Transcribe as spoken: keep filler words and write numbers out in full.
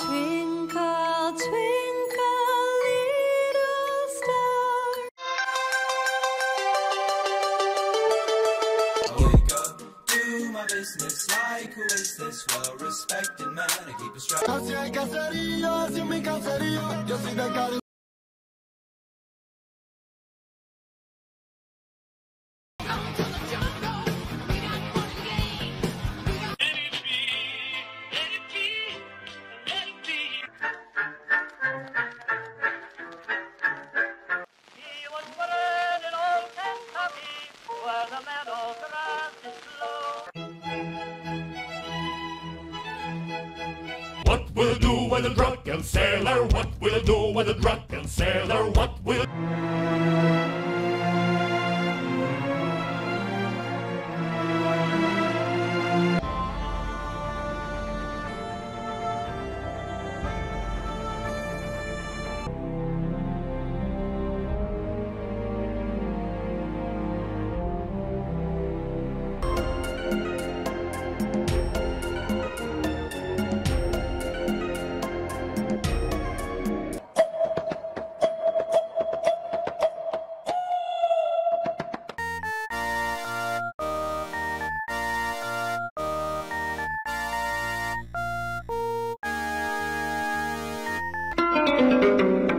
Twinkle, twinkle, little star. I wake up, do my business like who is this well-respected man? I keep it straight. Así hay cacerío, así mi caserío. Yo soy de Cali. What will do with a drunken sailor? What will do with a drunken sailor? What will... Thank you.